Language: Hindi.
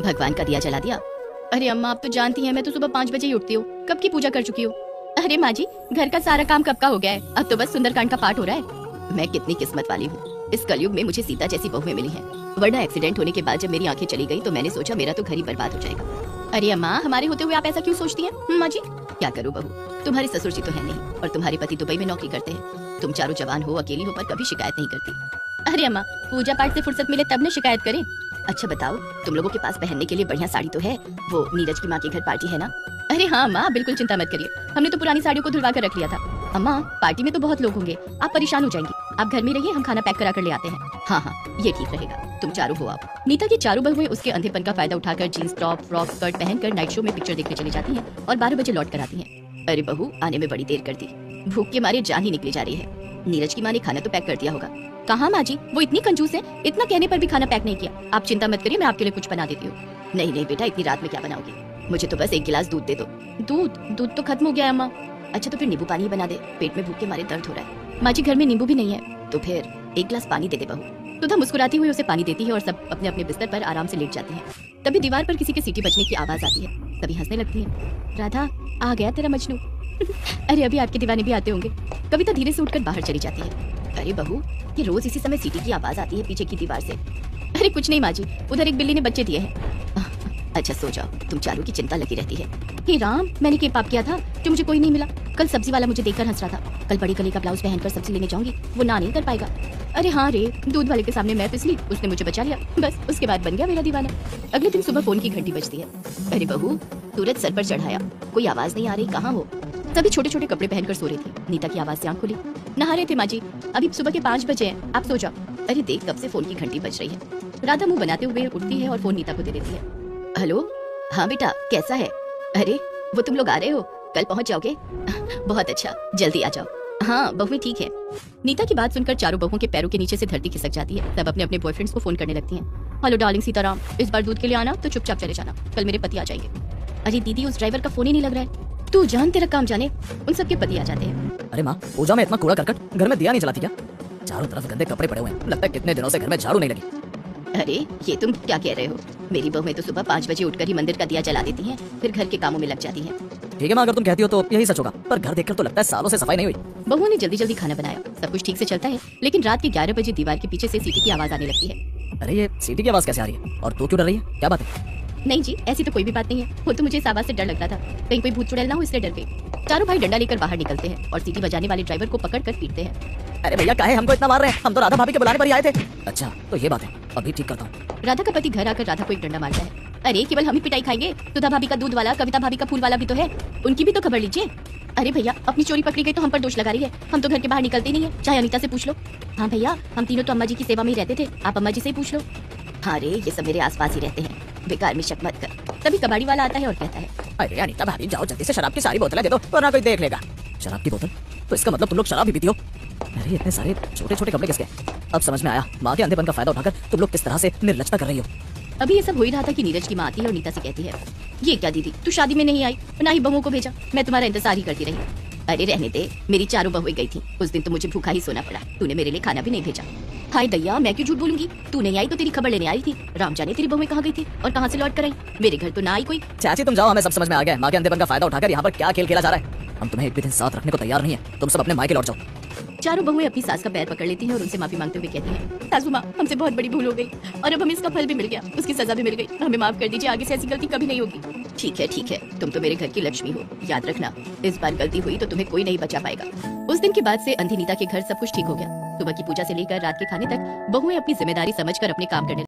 भगवान का दिया जला दिया। अरे अम्मा, आप तो जानती हैं मैं तो सुबह 5 बजे ही उठती हूँ, कब की पूजा कर चुकी हूँ। अरे माँ जी, घर का सारा काम कब का हो गया है, अब तो बस सुंदरकांड का पाठ हो रहा है। मैं कितनी किस्मत वाली हूँ, इस कलयुग में मुझे सीता जैसी बहुएं मिली हैं। वरना एक्सीडेंट होने के बाद जब मेरी आंखें चली गई तो मैंने सोचा मेरा तो घर ही बर्बाद हो जाएगा। अरे अम्मा, हमारे होते हुए आप ऐसा क्यों सोचती हैं? माँ जी, क्या करूँ बहू, तुम्हारे ससुर जी तो है नहीं और तुम्हारे पति दुबई में नौकरी करते हैं। तुम चारों जवान हो, अकेली हो, पर कभी शिकायत नहीं करती। अरे अम्मा, पूजा पाठ से फुर्सत मिले तब न शिकायत करें। अच्छा बताओ, तुम लोगों के पास पहनने के लिए बढ़िया साड़ी तो है? वो नीरज की माँ के घर पार्टी है ना? अरे हाँ माँ, बिल्कुल चिंता मत करिए, हमने तो पुरानी साड़ियों को धुलवा कर रख लिया था। अम्मा, पार्टी में तो बहुत लोग होंगे, आप परेशान हो जाएंगी, आप घर में रहिए, हम खाना पैक करा कर ले आते हैं। हाँ हाँ, ये ठीक रहेगा, तुम चारों हो आओ। नीता की चारों बहुएं उसके अंधेपन का फायदा उठाकर जींस टॉप, फ्रॉक, स्कर्ट पहनकर नाइट शो में पिक्चर देखने चली जाती हैं और 12 बजे लौट कर आती हैं। अरे बहू, आने में बड़ी देर कर दी, भूख के मारे जान ही निकली जा रही है। नीरज की माँ ने खाना तो पैक कर दिया होगा। कहाँ माँ जी, वो इतनी कंजूस है, इतना कहने पर भी खाना पैक नहीं किया। आप चिंता मत करिए, मैं आपके लिए कुछ बना देती हूँ। नहीं नहीं बेटा, इतनी रात में क्या बनाओगी, मुझे तो बस 1 गिलास दूध दे दो। दूध तो खत्म हो गया है अम्मा। अच्छा तो फिर नींबू पानी बना दे, पेट में भूख के मारे दर्द हो रहा है। माँ जी, घर में नींबू भी नहीं है। तो फिर 1 गिलास पानी दे दे बहू। सुधा मुस्कुराती हुई उसे पानी देती है और सब अपने अपने बिस्तर पर आराम से लेट जाते हैं। तभी दीवार पर किसी के सीटी बजने की आवाज आती है, तभी हंसने लगती है। राधा, आ गया तेरा मजनू। अरे अभी आपके दीवाने भी आते होंगे। कविता धीरे से उठकर बाहर चली जाती है। अरे बहू, ये रोज इसी समय सीटी की आवाज आती है पीछे की दीवार से। अरे कुछ नहीं माँ जी, उधर एक बिल्ली ने बच्चे दिए हैं। अच्छा सो जाओ, तुम चारों की चिंता लगी रहती है। हे राम, मैंने क्या पाप किया था जो मुझे कोई नहीं मिला? कल सब्जी वाला मुझे देखकर हंस रहा था, कल बड़ी गले का ब्लाउज पहनकर सब्जी लेने जाऊंगी, वो ना नहीं कर पाएगा। अरे हाँ रे, दूध वाले के सामने मैं फिसली, उसने मुझे बचा लिया, बस उसके बाद बन गया मेरा दीवाना। अगले दिन सुबह फोन की घंटी बजती है। अरे बहू, सूरज सर पर चढ़ाया, कोई आवाज नहीं आ रही, कहाँ हो? सभी छोटे छोटे कपड़े पहनकर सो रही थी। नीता की आवाज से आंख खुली। नहा रहे थे माँ जी, अभी सुबह के 5 बजे हैं, आप सो जाओ। अरे देख, कब से फोन की घंटी बज रही है। राधा मुंह बनाते हुए उठती है और फोन नीता को दे देती है। हेलो, हाँ बेटा, कैसा है? अरे वो तुम लोग आ रहे हो, कल पहुंच जाओगे? बहुत अच्छा, जल्दी आ जाओ। हाँ बहुएं ठीक है। नीता की बात सुनकर चारों बहुओं के पैरों के नीचे से धरती खिसक जाती है। सब अपने अपने बॉयफ्रेंड्स को फोन करने लगती हैं। हेलो डार्लिंग सीताराम, इस बार दूध के लिए आना तो चुपचाप चले जाना, कल मेरे पति आ जाएंगे। अरे दीदी, उस ड्राइवर का फोन ही नहीं लग रहा है। तू जान तेरा काम जाने, उन सबके पति आ जाते हैं। अरे माँ, पूजा में इतना कूड़ा करकट, घर में दिया नहीं जलाती क्या? चारों तरफ गंदे कपड़े पड़े हुए हैं, लगता है कितने दिनों से घर में झाड़ू नहीं लगी। अरे ये तुम क्या कह रहे हो? मेरी बहुएं तो सुबह 5 बजे उठकर ही मंदिर का दिया जला देती हैं, फिर घर के कामों में लग जाती हैं। ठीक है माँ, अगर तुम कहती हो तो यही सच होगा, पर घर देखकर तो लगता है सालों से सफाई नहीं हुई। बहुओं ने जल्दी जल्दी खाना बनाया, सब कुछ ठीक से चलता है, लेकिन रात के 11 बजे दीवार के पीछे से सीटी की आवाज आने लगती है। अरे ये सीटी की आवाज कैसे आ रही है, और तू क्यों डर रही है, क्या बात है? नहीं जी, ऐसी तो कोई भी बात नहीं है, वो तो मुझे इस आवाज से डर लग रहा था, कहीं कोई भूत चुड़ैल ना हो, इसलिए डर गई। चारों भाई डंडा लेकर बाहर निकलते हैं और सीटी बजाने वाले ड्राइवर को पकड़ कर पीटते हैं। अरे भैया, काहे हमको इतना मार रहे हैं, हम तो राधा भाभी के बुलाने पर ही आए थे। अच्छा तो ये बात है, अभी ठीक करता हूँ। राधा का पति घर आकर राधा को एक डंडा मारता है। अरे केवल हम ही पिटाई खाएंगे? सुधा भाभी का दूध वाला, कविता भाभी का फूल वाला भी तो है, उनकी भी तो खबर लीजिए। अरे भैया, अपनी चोरी पकड़ी गई तो हम पर दोष लगा रही है, हम तो घर के बाहर निकलते नहीं है, चाहे अनीता से पूछ लो। हाँ भैया, हम तीनों तो अम्मा जी की सेवा में ही रहते थे, आप अम्मा जी से ही पूछ लो। हाँ रे, ये सब मेरे आसपास ही रहते हैं, बेकार में शक मत कर। तभी कबाड़ी वाला आता है और कहता है, अरे अनीता भाभी, जाओ जल्दी से शराब की सारी बोतलें दे दो, वरना कोई देख लेगा। शराब की बोतल? तो इसका मतलब तुम लोग शराब भी पीती हो? अरे इतने सारे छोटे छोटे कपड़े किसके? अब समझ में आया, माँ के अंधेपन का फायदा उठाकर तुम लोग किस तरह से निर्लजता कर रही हो। अभी ये सब हो ही रहा था कि नीरज की माँ आती है और नीता से कहती है, ये क्या दीदी, तू शादी में नहीं आई, ना ही बहुओं को भेजा, मैं तुम्हारा इंतजार ही करती रही। अरे रहने दे, मेरी चारों बहुएं गई थी, उस दिन तो मुझे भूखा ही सोना पड़ा, तूने मेरे लिए खाना भी नहीं भेजा। हाय दैया, मैं क्यों झूठ बोलूंगी, तू नहीं आई तो तेरी खबर लेने आई थी, राम जाने तेरी बहुएं कहाँ गई थी और कहाँ से लौट कर आई, मेरे घर तो ना आई कोई। चाची तुम जाओ, हमें सब समझ में आ गया, माँ के अंधेपन का फायदा उठाकर यहाँ पर क्या खेल खेला जा रहा है। हम तुम्हें एक भी दिन साथ रखने को तैयार नहीं है, तुम सब अपने मायके लौट जाओ। चारों बहुएं अपनी सास का पैर पकड़ लेती हैं और उनसे माफी मांगते हुए कहती हैं, सासू माँ, हमसे बहुत बड़ी भूल हो गई और अब हमें इसका फल भी मिल गया, उसकी सजा भी मिल गई, हमें माफ कर दीजिए, आगे से ऐसी गलती कभी नहीं होगी। ठीक है, तुम तो मेरे घर की लक्ष्मी हो, याद रखना, इस बार गलती हुई तो तुम्हें कोई नहीं बचा पाएगा। उस दिन के बाद से अंधी नीता के घर सब कुछ ठीक हो गया। सुबह की पूजा से लेकर रात के खाने तक बहुएं अपनी जिम्मेदारी समझकर अपने काम करने